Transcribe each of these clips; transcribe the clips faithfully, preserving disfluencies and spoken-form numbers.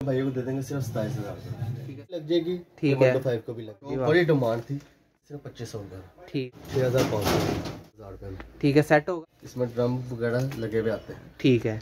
भाइयों को दे देंगे सिर्फ सताईस हजार ठीक है, लग जाएगी। ठीक है, फाइव को भी लग तो बड़ी डिमांड थी, सिर्फ पच्चीस सौ रुपये। ठीक, छः हजार पाँच सौ हजार रुपये में। ठीक है, सेट होगा। इसमें ड्रम वगैरह लगे हुए आते हैं। ठीक है।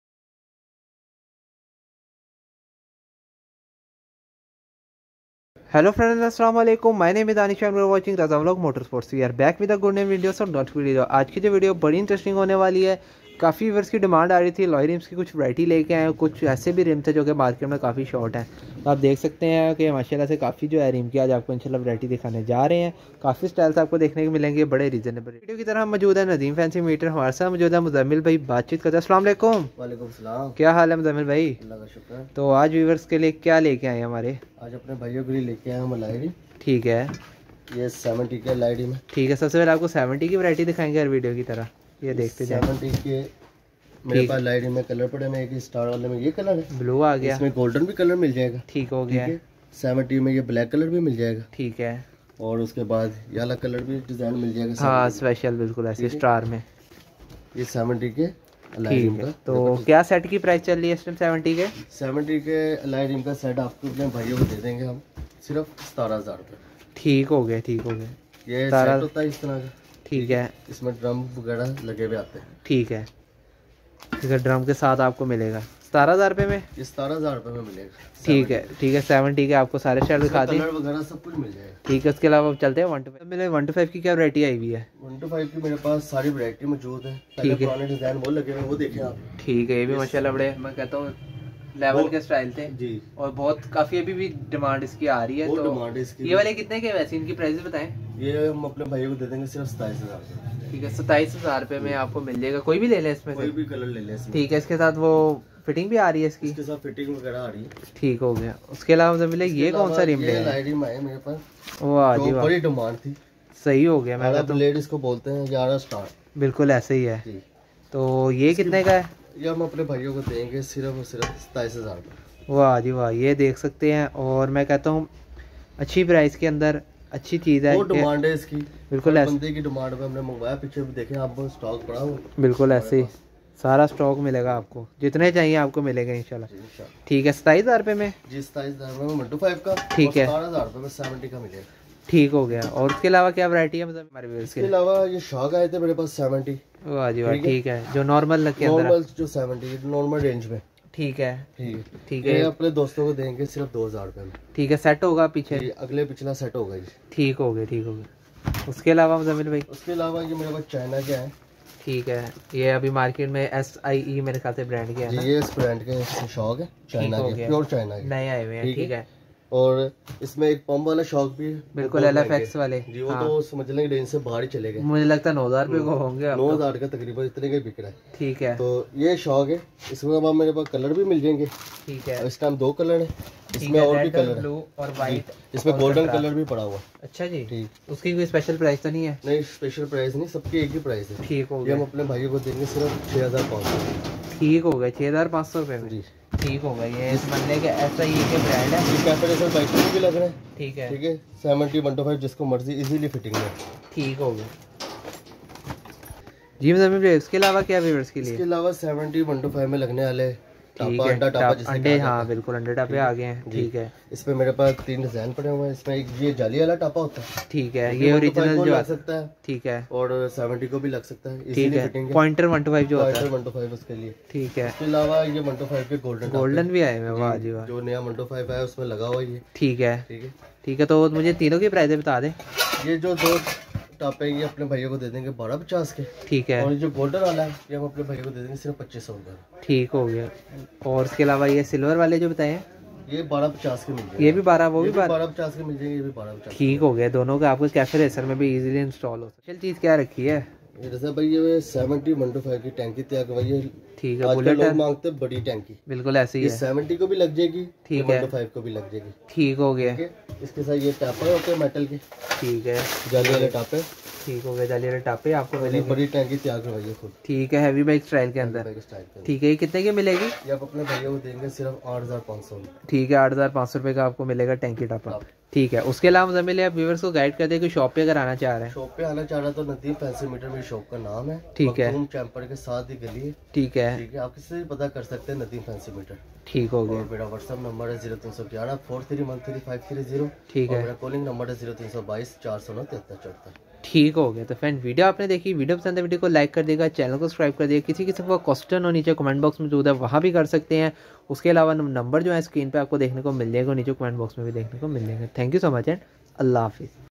हेलो फ्रेंड्स, अस्सलाम वालेकुम। My name is Danish and we are watching Raza vlog motor sports. We are back with a good name video और नॉट वीडियो। आज की जो वीडियो बड़ी इंटरेस्टिंग होने वाली है। काफ़ी व्यूअर्स की डिमांड आ रही थी, लॉय रिम्स की कुछ वैरायटी लेके आए हैं, कुछ ऐसे भी रिम थे जो कि मार्केट में काफ़ी शॉर्ट हैं। तो आप देख सकते हैं कि माशाल्लाह से काफ़ी जो है रिम की आज आपको इंशाल्लाह वैरायटी दिखाने जा रहे हैं। काफ़ी स्टाइल्स आपको देखने को मिलेंगे, बड़े रीजनेबल। वीडियो की तरह हम मौजूद है नदीम फैंसी मीटर, हमारे साथ मौजूद है मुजम्मिल भाई। बातचीत करते हैं। अस्सलाम वालेकुम। वालेकुम सलाम। क्या हाल है मुजम्मिल भाई? अल्लाह का शुक्र है। तो आज व्यूअर्स के लिए क्या लेके आए हमारे? आज अपने भाइयों के लिए लेके आए हम लाइडी। ठीक है, ये सेवेंटी के लाइडी में। ठीक है, सबसे पहले आपको सेवेंटी की वैरायटी दिखाएंगे हर वीडियो की तरह। ये देखते जाए। सेवेंटी के मेरे पास लाइडी में कलर पड़े हैं। एक स्टार वाले में ये कलर है, ब्लू आ गया, इसमें गोल्डन भी कलर मिल जाएगा। ठीक हो गया। सेवेंटी में ये ब्लैक कलर भी मिल जाएगा। ठीक है, और उसके बाद ये अलग कलर भी डिजाइन मिल जाएगा। हाँ स्पेशल बिल्कुल ऐसे स्टार में। ये सेवेंटी के ठीक है, तो क्या सेट की प्राइस चल रही है इस टाइम सेवेंटी के? सेवेंटी के लाइडिंग का सेट आपको अपने भाइयों को दे देंगे हम सिर्फ सतारह हजार रुपये। ठीक हो गया, ठीक हो गया। ये सेट होता है इस तरह का। ठीक है, इसमें ड्रम वगैरह लगे हुए आते हैं। ठीक है, ठीक है, ड्रम के साथ आपको मिलेगा सतारह हजार रुपये में। ये सतारह हजार रुपये में मिलेगा। ठीक है, ठीक है, सेवेंटी के आपको सारे स्टाइल दिखा दें, वगैरह सब कुछ मिल जाएगा। ठीक है, उसके अलावा अब चलते हैं वन टू फाइव। मेरे वन टू फाइव की क्या वैरायटी आई हुई है? वन टू फाइव की मेरे पास सारी वैरायटी मौजूद है। ठीक है, पुराने डिजाइन वो लगे हुए वो देखें आप। ठीक है, ये भी माशाल्लाह बड़े मैं कहता हूँ लेवल के स्टाइल थे जी, और बहुत काफी अभी भी डिमांड इसकी आ रही है। तो डिमांड इसकी। ये वाले कितने के वैसे इनकी प्राइस बताएं? ये हम अपने भाइयों को दे देंगे सिर्फ सताईस हजार। ठीक है, सताईस हजार रुपये में आपको मिल जाएगा। कोई भी ले लें इसमें कोई भी कलर ले लें। ठीक है, इसके साथ वो फिटिंग भी आ रही है इसकी? इसके साथ फिटिंग वगैरह आ रही है। ठीक हो गया। उसके अलावा मुझे मिले ये कौन सा रिम है? लाइडिंग है मेरे पास। वाह जी वाह, बड़ी डिमांड थी। सही हो गया। मैं तो लेडीज को बोलते हैं ग्यारह स्टार। बिल्कुल ऐसे ही है। तो ये कितने का है? ये हम अपने भाइयों को देंगे सिर्फ और सिर्फ सताईस हजार रुपये। वाह जी वाह, ये देख सकते हैं। और मैं कहता हूँ अच्छी प्राइस के अंदर अच्छी चीज़ है। वो डिमांड है इसकी। बिल्कुल ऐसे बंदे की डिमांड पे हमने मंगवाया। पीछे भी देखें आप, स्टॉक पड़ा हुआ। बिल्कुल ऐसे ही सारा स्टॉक मिलेगा आपको, जितने चाहिए आपको मिलेगा इंशाल्लाह। ठीक है, सताईस हजार रुपये में। जी सताईस हजार में वन टू फाइव का। ठीक है, सतारह हजार रुपये में सेवेंटी का मिलेगा। ठीक हो गया। और उसके अलावा क्या वैरायटी है? मतलब हमारे इसके अलावा ये शॉक आए थे मेरे पास सेवेंटी। वाह जी वाह, ठीक है, जो नॉर्मल लगे नॉर्मल जो सेवेंटी नॉर्मल रेंज में। ठीक है, ठीक है, ठीक है। अपने दोस्तों को देंगे सिर्फ दो हजार रुपये में। ठीक है, सेट होगा पीछे? अगले पिछला सेट होगा जी। ठीक हो गया, ठीक हो गया। उसके अलावा मुजम्मिल भाई? उसके अलावा ये मेरे पास चाइना के हैं। ठीक है, ये अभी मार्केट में एस आई ई मेरे ख्याल से ब्रांड के हैं। ये इस ब्रांड के शॉक है, चाइना के, प्योर चाइना के नए आए हुए हैं। ठीक है, और इसमें एक पंप वाला शॉक भी है, बिल्कुल एल एफ एक्स वाले जी। वो हाँ। तो समझ लेंगे रेंज से बाहर ही चले गए। मुझे लगता है नौ हजार रुपये को होंगे। नौ हजार का तकरीबन इतने का बिक रहा है। ठीक है, तो ये शॉक है। इसमें अब मेरे पास कलर भी मिल जाएंगे। ठीक है, इस टाइम दो कलर है इसमें, और भी कलर ब्लू और व्हाइट। इसमें गोल्डन कलर भी पड़ा हुआ। अच्छा जी, ठीक। उसकी कोई स्पेशल प्राइस तो नहीं है? नहीं, स्पेशल प्राइस नहीं, सबकी एक ही प्राइस है। ठीक हो गया, हम अपने भाइयों को देंगे सिर्फ छह हजार पाँच सौ। ठीक हो गया, छह हजार पाँच सौ रुपये में जी। ठीक होगा। ये इस बंदे के ऐसा ही के ब्रांड है। कैपेसिटर बाइक भी लग रहे हैं। ठीक है, ठीक है, सेवेंटी वन टू फाइव जिसको मर्जी इजीली फिटिंग है। ठीक हो गया जी। मतलब इसके अलावा क्या व्यूअर्स के लिए? इसके अलावा सेवेंटी वन टू फाइव में लगने वाले टापा, अंडा टापा जिसे अंडे, हाँ बिल्कुल अंडे टापे आ गए हैं। ठीक है, इसमें मेरे पास तीन डिजाइन पड़े हुए हैं। इसमें एक ये जाली वाला टापा होता है। ठीक है, ये ओरिजिनल जो आ सकता है। ठीक है, और सेवेंटी को भी लग सकता है। ठीक है, पॉइंटर वन टू फाइव जो होता है, वन टू फाइव उसके लिए। ठीक है, इसके अलावा ये वन टू फाइव के गोल्डन गोल्डन भी आए हैं। वाह जी वाह, जो नया वन टू फाइव है उसमें लगा हुआ ये। ठीक है, ठीक है, ठीक है। तो मुझे तीनों की प्राइस बता दें। ये जो दो टापे ये अपने भाइयों को दे देंगे बारह पचास के। ठीक है, और जो गोल्डन वाला है ये हम अपने भाइयों को दे देंगे सिर्फ पच्चीस सौ रुपये। ठीक हो गया। और इसके अलावा ये सिल्वर वाले जो बताए हैं ये बारह पचास के मिल जाएंगे। ये भी बारह, वो भी बारह पचास के मिल जाएंगे। ये भी बारह पचास। ठीक हो गया, दोनों का आपको कैफे रेसर में भी इजीली इंस्टॉल हो। स्पेशल चीज़ क्या रखी है? जैसे भाई ये सेवेंटी वन टू फाइव की टैंकी तैयार करवाई है। ठीक है, बुलेट लोग मांगते हैं बड़ी टैंकी। बिल्कुल ऐसे ही है। सेवेंटी को भी लग जाएगी। ठीक है, वन टू फाइव को भी लग जाएगी। ठीक हो गया। इसके साथ ये टापे होते हैं मेटल के। ठीक है, जाली वाले टापे। ठीक हो गया, जाली वाले टापे आपको मिलेंगे। बड़ी टैंकी तैयार करवाइए खुद। ठीक है, हैवी बाइक स्टाइल के अंदर। ठीक है, ये कितने की मिलेगी? ये आप अपने भाइयों को देंगे सिर्फ आठ हजार पाँच सौ। ठीक है, आठ हजार पाँच सौ रुपये का आपको मिलेगा टैंकी टापा। ठीक है। उसके अलावा मुजम्मिल आप व्यूअर्स को गाइड कर दे कि शॉप पे अगर आना चाह रहे हैं। शॉप पे आना चाह रहा तो नदीम फैंसी मीटर मेरी शॉप का नाम है। ठीक है। चैम्पर के साथ ही गली है। ठीक है। ठीक है, आप किसी से पता कर सकते हैं नदीम फैंसी मीटर। ठीक हो गया। मेरा व्हाट्सएप नंबर है जीरो तीन सौ ग्यारह four three one three five three zero. ठीक है। मेरा कॉलिंग नंबर है जीरो तीन सौ बाईस चार सौ नौ तिहत्तर चौहत्तर। ठीक हो गया। तो फ्रेंड वीडियो आपने देखी, वीडियो पसंद है वीडियो को लाइक कर देगा, चैनल को सब्सक्राइब कर देगा। किसी किस्म का क्वेश्चन हो नीचे कमेंट बॉक्स में मौजूद है, वहाँ भी कर सकते हैं। उसके अलावा नंबर जो है स्क्रीन पे आपको देखने को मिल जाएगा, नीचे कमेंट बॉक्स में भी देखने को मिल जाएगा। Thank you so much and अल्लाह हाफिज़।